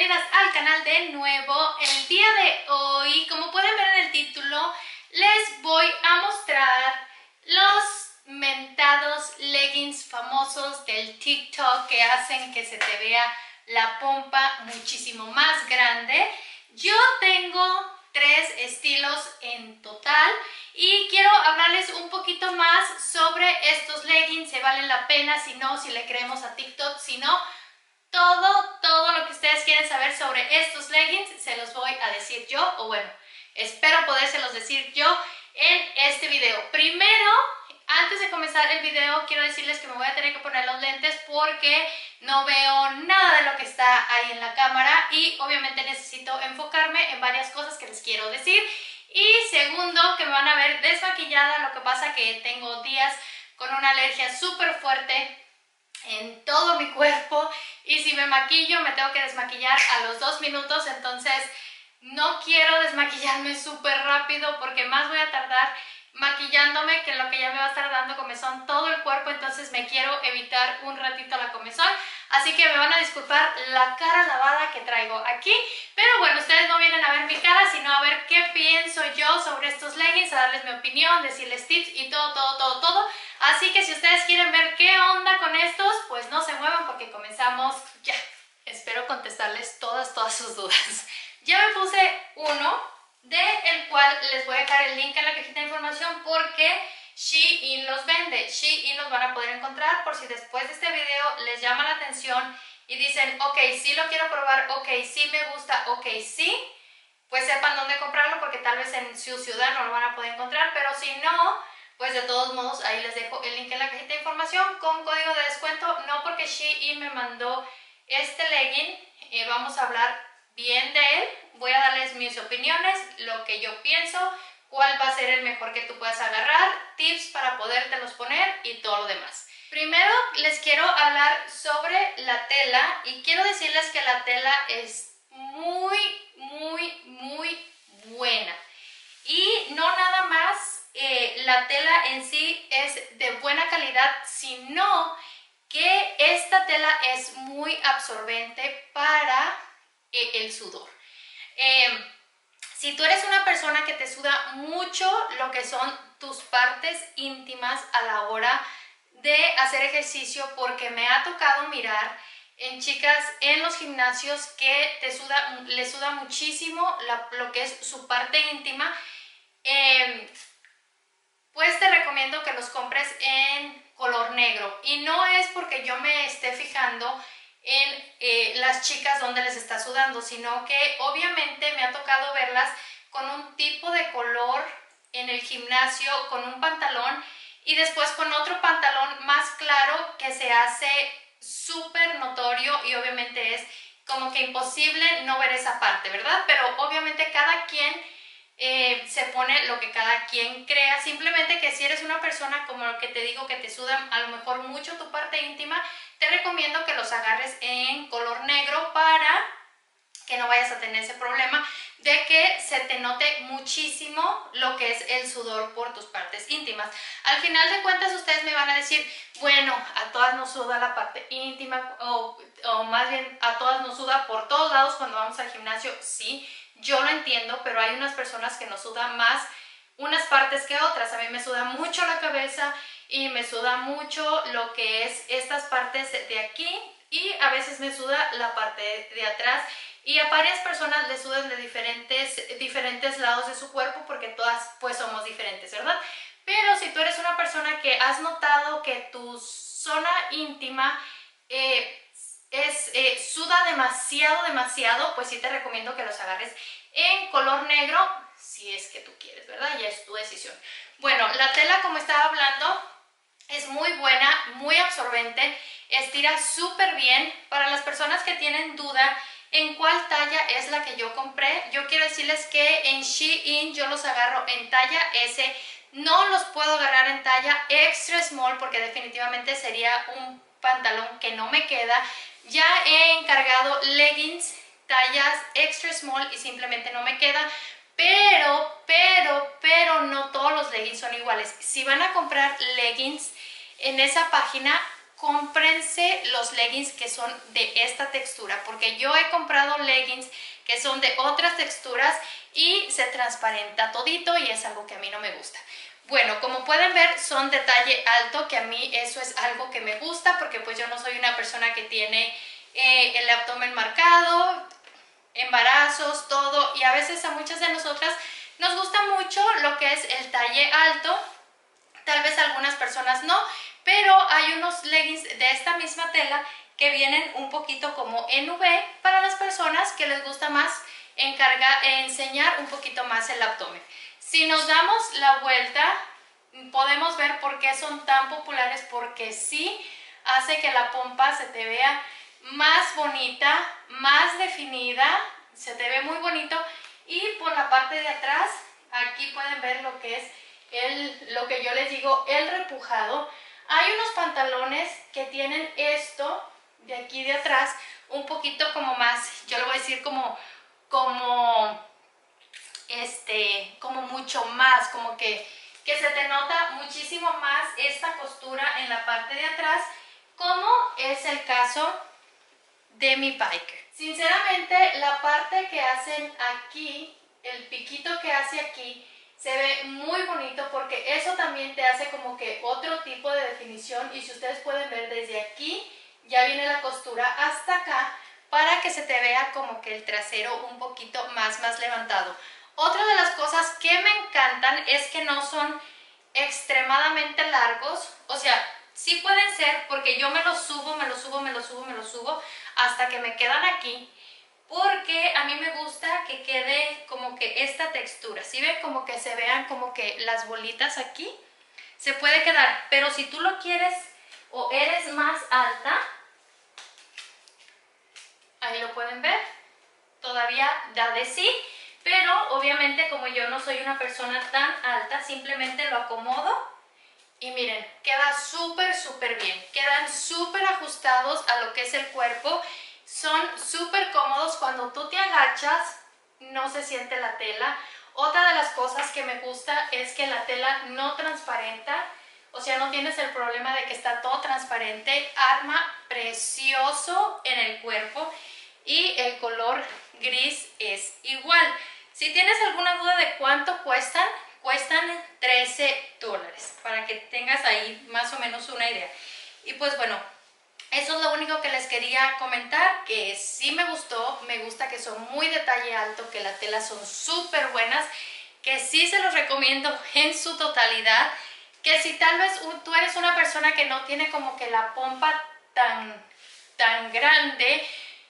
bienvenidas al canal de nuevo. El día de hoy, como pueden ver en el título, les voy a mostrar los mentados leggings famosos del TikTok que hacen que se te vea la pompa muchísimo más grande. Yo tengo 3 estilos en total y quiero hablarles un poquito más sobre estos leggings, si valen la pena, si no, si le creemos a TikTok, si no, todo lo que ustedes quieren saber sobre estos leggings se los voy a decir yo, o bueno, espero podérselos decir yo en este video. Primero, antes de comenzar el video, quiero decirles que me voy a tener que poner los lentes porque no veo nada de lo que está ahí en la cámara y obviamente necesito enfocarme en varias cosas que les quiero decir. Y segundo, que me van a ver desmaquillada, lo que pasa que tengo días con una alergia súper fuerte en todo mi cuerpo y si me maquillo me tengo que desmaquillar a los 2 minutos, entonces no quiero desmaquillarme súper rápido porque más voy a tardar maquillándome que lo que ya me va a estar dando comezón todo el cuerpo, entonces me quiero evitar un ratito la comezón, así que me van a disculpar la cara lavada que traigo aquí, pero bueno, ustedes no vienen a ver mi cara, sino a ver qué pienso yo sobre estos leggings, a darles mi opinión, decirles tips y todo. Así que si ustedes quieren ver qué onda con estos, pues no se muevan porque comenzamos ya. Espero contestarles todas sus dudas. Ya me puse uno, del cual les voy a dejar el link en la cajita de información porque Shein los vende. Shein los van a poder encontrar por si después de este video les llama la atención y dicen, ok, sí lo quiero probar, ok, sí me gusta, ok, sí, pues sepan dónde comprarlo porque tal vez en su ciudad no lo van a poder encontrar, pero si no, pues de todos modos ahí les dejo el link en la cajita de información con código de descuento, no porque Shein me mandó este legging, vamos a hablar bien de él, voy a darles mis opiniones, lo que yo pienso, cuál va a ser el mejor que tú puedas agarrar, tips para podértelos poner y todo lo demás. Primero les quiero hablar sobre la tela y quiero decirles que la tela es muy buena y no nada más la tela en sí es de buena calidad, sino que esta tela es muy absorbente para el sudor. Si tú eres una persona que te suda mucho lo que son tus partes íntimas a la hora de hacer ejercicio, porque me ha tocado mirar en chicas en los gimnasios que les suda muchísimo lo que es su parte íntima, pues te recomiendo que los compres en color negro. Y no es porque yo me esté fijando en las chicas donde les está sudando, sino que obviamente me ha tocado verlas con un tipo de color en el gimnasio, con un pantalón y después con otro pantalón más claro que se hace súper notorio y obviamente es como que imposible no ver esa parte, ¿verdad? Pero obviamente cada quien se pone lo que cada quien crea, simplemente que si eres una persona como lo que te digo que te suda a lo mejor mucho tu parte íntima, te recomiendo que los agarres en color negro para que no vayas a tener ese problema de que se te note muchísimo lo que es el sudor por tus partes íntimas. Al final de cuentas ustedes me van a decir, bueno, a todas nos suda la parte íntima o más bien a todas nos suda por todos lados cuando vamos al gimnasio. Sí, yo lo entiendo, pero hay unas personas que nos sudan más unas partes que otras. A mí me suda mucho la cabeza y me suda mucho lo que es estas partes de aquí y a veces me suda la parte de atrás. Y a varias personas les sudan de diferentes lados de su cuerpo porque todas pues somos diferentes, ¿verdad? Pero si tú eres una persona que has notado que tu zona íntima suda demasiado, pues sí te recomiendo que los agarres en color negro, si es que tú quieres, ¿verdad? Ya es tu decisión. Bueno, la tela, como estaba hablando, es muy buena, muy absorbente, estira súper bien. Para las personas que tienen duda en cuál talla es la que yo compré, yo quiero decirles que en Shein yo los agarro en talla S, no los puedo agarrar en talla extra small porque definitivamente sería un pantalón que no me queda. Ya he encargado leggings tallas extra small y simplemente no me queda, pero no todos los leggings son iguales. Si van a comprar leggings en esa página, cómprense los leggings que son de esta textura, porque yo he comprado leggings que son de otras texturas y se transparenta todito y es algo que a mí no me gusta. Bueno, como pueden ver, son de talle alto, que a mí eso es algo que me gusta porque pues yo no soy una persona que tiene el abdomen marcado, embarazos, todo, y a veces a muchas de nosotras nos gusta mucho lo que es el talle alto, tal vez a algunas personas no, pero hay unos leggings de esta misma tela que vienen un poquito como en V para las personas que les gusta más enseñar un poquito más el abdomen. Si nos damos la vuelta, podemos ver por qué son tan populares, porque sí hace que la pompa se te vea más bonita, más definida, se te ve muy bonito. Y por la parte de atrás, aquí pueden ver lo que es lo que yo les digo, el repujado. Hay unos pantalones que tienen esto de aquí de atrás, un poquito como más, yo le voy a decir como mucho más, como que se te nota muchísimo más esta costura en la parte de atrás, como es el caso de mi biker. Sinceramente, la parte que hacen aquí, el piquito que hace aquí, se ve muy bonito porque eso también te hace como que otro tipo de definición, y si ustedes pueden ver desde aquí, ya viene la costura hasta acá para que se te vea como que el trasero un poquito más levantado. Otra de las cosas que me encantan es que no son extremadamente largos, o sea, sí pueden ser, porque yo me los subo hasta que me quedan aquí, porque a mí me gusta que quede como que esta textura, ¿sí ven? Como que se vean como que las bolitas aquí, se puede quedar, pero si tú lo quieres o eres más alta, ahí lo pueden ver, todavía da de sí, pero obviamente como yo no soy una persona tan alta, simplemente lo acomodo y miren, queda súper bien, quedan súper ajustados a lo que es el cuerpo, son súper cómodos. Cuando tú te agachas no se siente la tela. Otra de las cosas que me gusta es que la tela no transparenta, o sea, no tienes el problema de que está todo transparente, arma precioso en el cuerpo y el color gris es igual. Si tienes alguna duda de cuánto cuestan, cuestan $13, para que tengas ahí más o menos una idea. Y pues bueno, eso es lo único que les quería comentar, que sí me gustó, me gusta que son muy de talle alto, que las telas son súper buenas, que sí se los recomiendo en su totalidad, que si tal vez tú eres una persona que no tiene como que la pompa tan grande,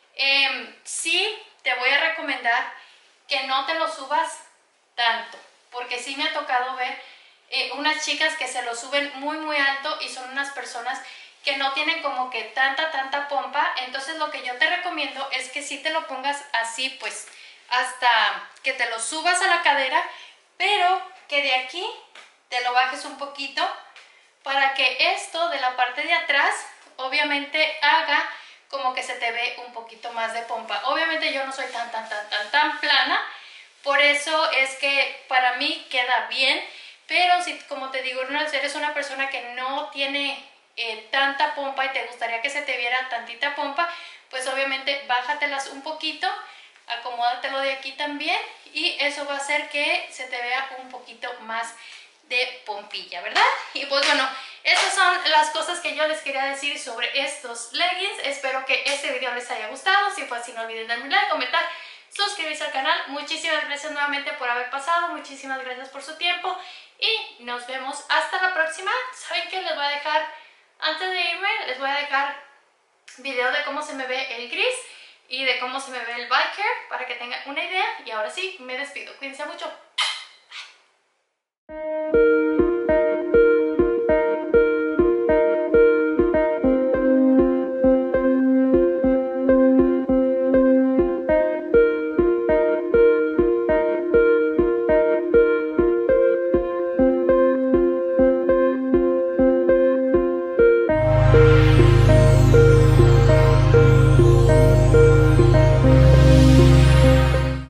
sí te voy a recomendar que no te lo subas tanto, porque sí me ha tocado ver unas chicas que se lo suben muy alto y son unas personas que no tienen como que tanta pompa. Entonces lo que yo te recomiendo es que sí te lo pongas así, pues hasta que te lo subas a la cadera, pero que de aquí te lo bajes un poquito para que esto de la parte de atrás obviamente haga como que se te ve un poquito más de pompa. Obviamente yo no soy tan plana, por eso es que para mí queda bien, pero si, como te digo, eres una persona que no tiene tanta pompa y te gustaría que se te viera tantita pompa, pues obviamente bájatelas un poquito, acomódatelo de aquí también y eso va a hacer que se te vea un poquito más de pompilla, ¿verdad? Y pues bueno, esas son las cosas que yo les quería decir sobre estos leggings. Espero que este video les haya gustado. Si fue así, no olviden darme un like, comentar, suscribirse al canal. Muchísimas gracias nuevamente por haber pasado, muchísimas gracias por su tiempo y nos vemos hasta la próxima. ¿Saben qué? Les voy a dejar, antes de irme, les voy a dejar video de cómo se me ve el gris y de cómo se me ve el biker para que tengan una idea. Y ahora sí, me despido. Cuídense mucho.